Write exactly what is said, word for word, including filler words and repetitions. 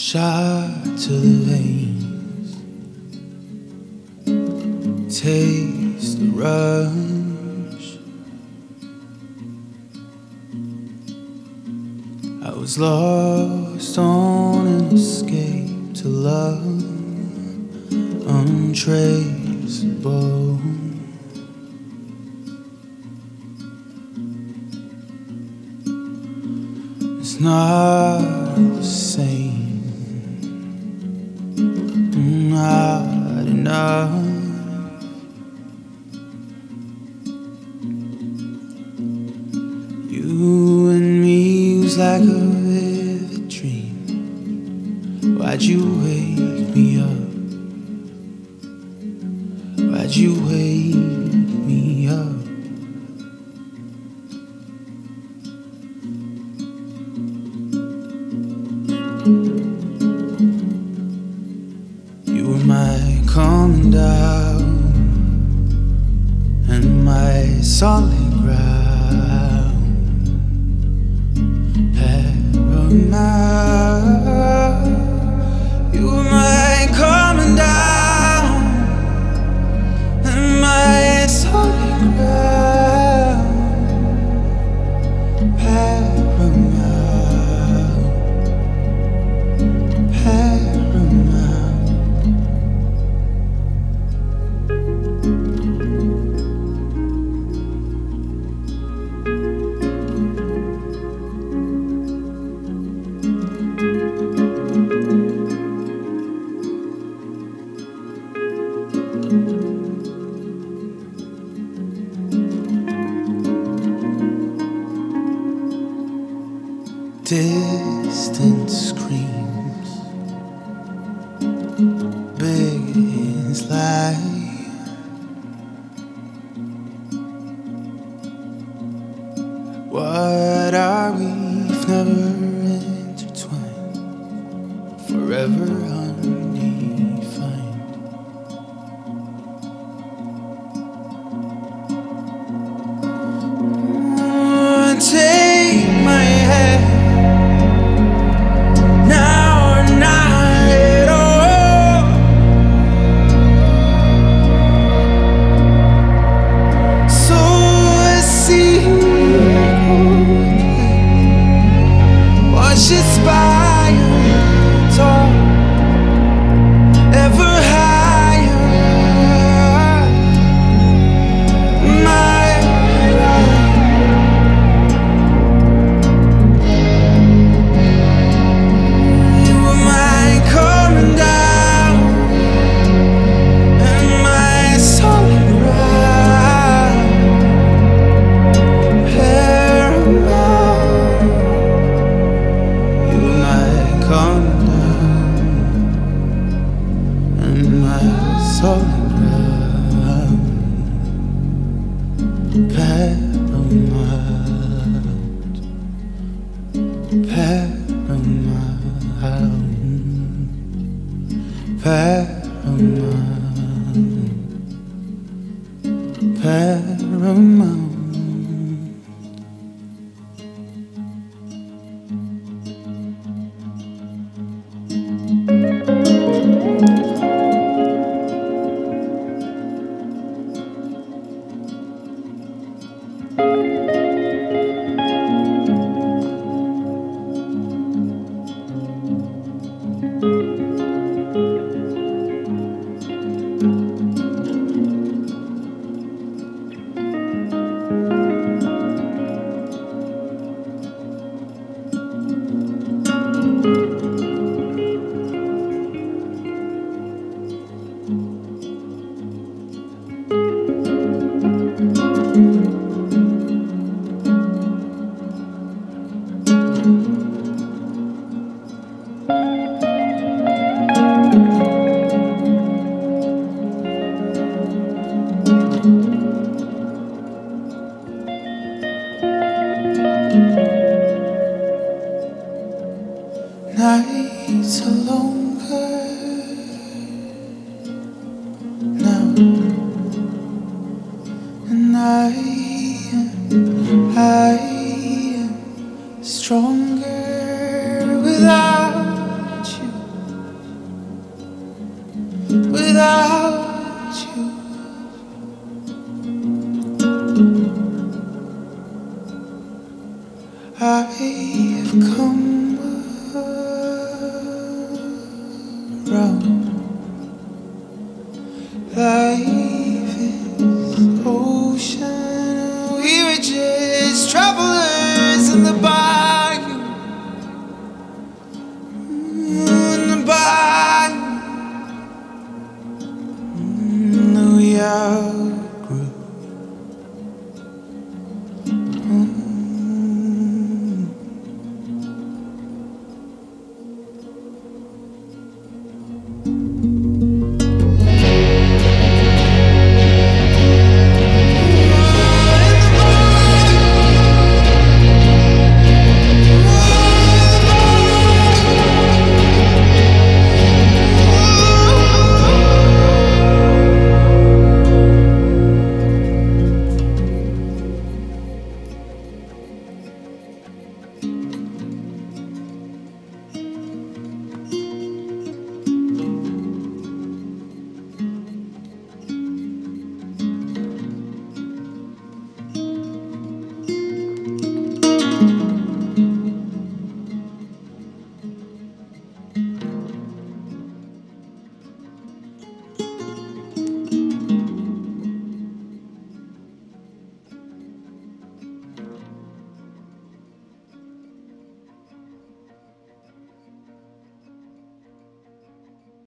shot to the veins, taste the rush. I was lost on an escape to love untraceable. It's not the same, not enough. You and me was like a vivid dream. Why'd you wake me up? Why'd you wake me up? You were my coming down and my solid ground, paramount. You were my coming down and my solid ground, paramount, paramount. Distant screams, big as life. What are we if never intertwined, forever undefined? Oh, take my hand. Inspired, tall, ever higher. My life, you were my coming down and my solid ground, paramount. Coming down and my solid ground, paramount, paramount, paramount, paramount. Nights are longer now, and I am, I am stronger without you. brown.